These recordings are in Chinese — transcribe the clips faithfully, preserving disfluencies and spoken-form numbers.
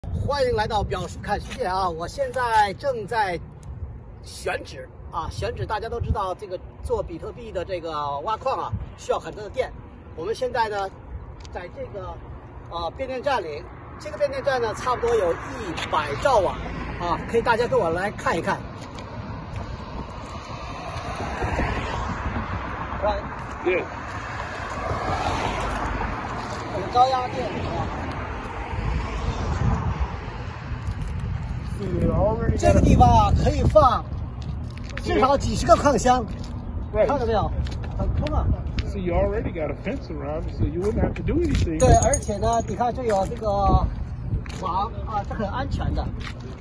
欢迎来到表叔看世界啊！我现在正在选址啊，选址大家都知道，这个做比特币的这个挖矿啊，需要很多的电。我们现在呢，在这个呃变电站里，这个变电站呢，差不多有一百兆瓦啊，可以大家跟我来看一看。Right. Yeah. 很高压电啊。 这个地方啊，可以放至少几十个矿箱， Right. 看到没有？很空啊。 So you already got a fence around it, so you wouldn't have to do anything. 对，而且呢，你看这有这个网啊，这很安全的。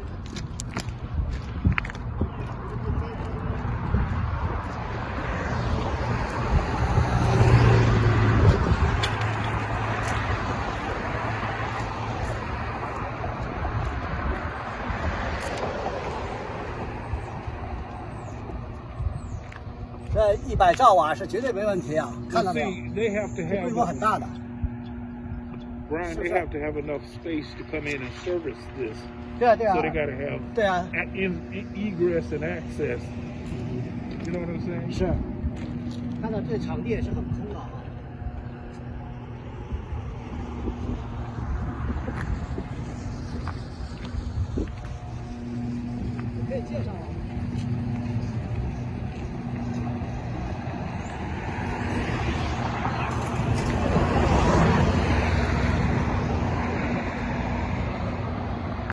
这一百兆瓦是绝对没问题啊，看到没有？ They have to 规模很 have, 大的。 Brian, they have to have enough space to come in and service this. 对啊，对啊。 So they got to have 对啊。 in, in, egress and access. You know what I'm saying? 是。看到这场地也是很空的啊。可以介绍吗？